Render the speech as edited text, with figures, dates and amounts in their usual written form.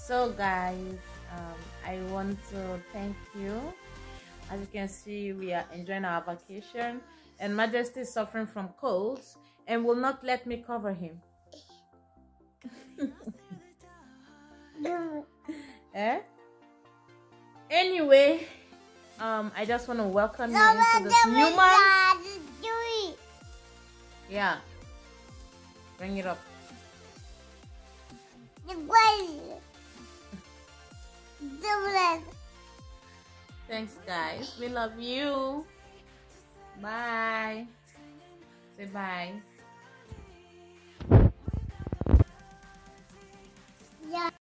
So guys, I want to thank you. As you can see, we are enjoying our vacation, and Majesty is suffering from colds and will not let me cover him. Eh? Anyway, I just want to welcome you into this new month. Yeah, bring it up. Thanks guys, we love you. Bye. Say bye.